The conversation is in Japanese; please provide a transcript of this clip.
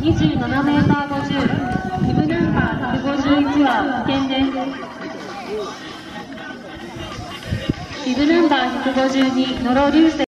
27メーター50、ビブナンバー151は危険です。ビブナンバー152、野呂流星